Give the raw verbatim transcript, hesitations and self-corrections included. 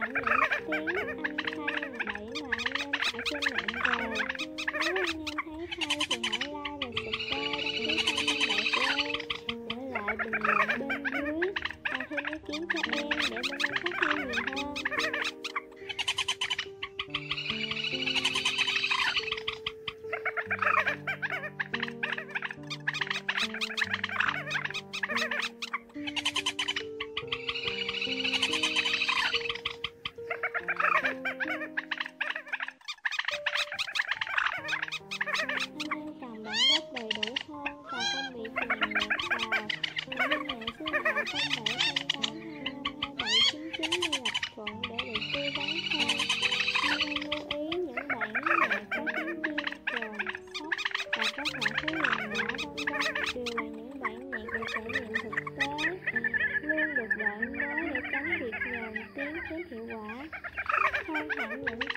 những tiếng âm thanh đẩy mà anh em tải trên mạng về. Nếu anh em thấy hay thì hãy like và subscribe, đăng ký kênh bên bạn của em, để lại bình luận bên dưới và thêm ý kiến cho em để bên em phát huy nhiều hơn. Thuận để được tư vấn thêm. Nhưng em lưu ý những bản nhạc có tiếng chim, trường, sóc và các loại thứ lần nhỏ vân vân đều là những bản nhạc được trải nghiệm thực tế, luôn được đổi mới để tránh việc nhòm tiếng kém hiệu quả. Tham khảo những